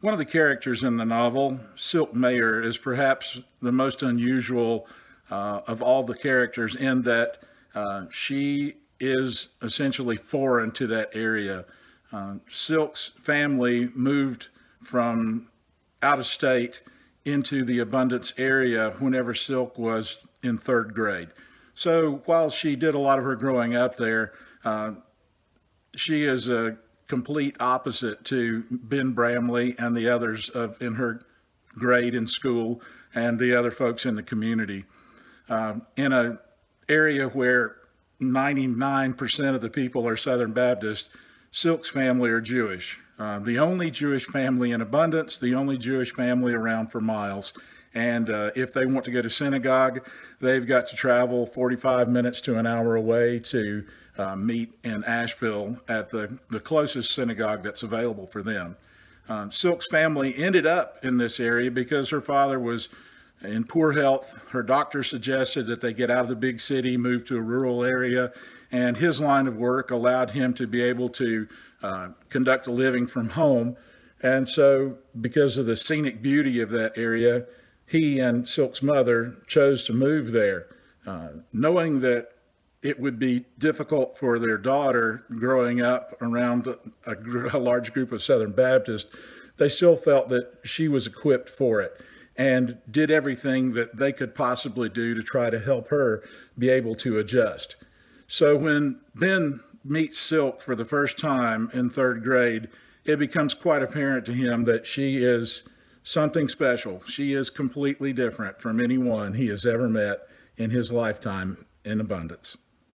One of the characters in the novel, Silk Mayer, is perhaps the most unusual of all the characters in that she is essentially foreign to that area. Silk's family moved from out of state into the Abundance area whenever Silk was in third grade. So while she did a lot of her growing up there, she is a complete opposite to Ben Bramley and the others in her grade in school and the other folks in the community. In an area where 99% of the people are Southern Baptist, Silk's family are Jewish. The only Jewish family in Abundance, the only Jewish family around for miles. And if they want to go to synagogue, they've got to travel 45 minutes to an hour away to meet in Asheville at the closest synagogue that's available for them. Silk's family ended up in this area because her father was in poor health. Her doctor suggested that they get out of the big city, move to a rural area, and his line of work allowed him to be able to conduct a living from home. And so because of the scenic beauty of that area, he and Silk's mother chose to move there, knowing that it would be difficult for their daughter growing up around a large group of Southern Baptists. They still felt that she was equipped for it and did everything that they could possibly do to try to help her be able to adjust. So when Ben meets Silk for the first time in third grade, it becomes quite apparent to him that she is something special. She is completely different from anyone he has ever met in his lifetime in Abundance.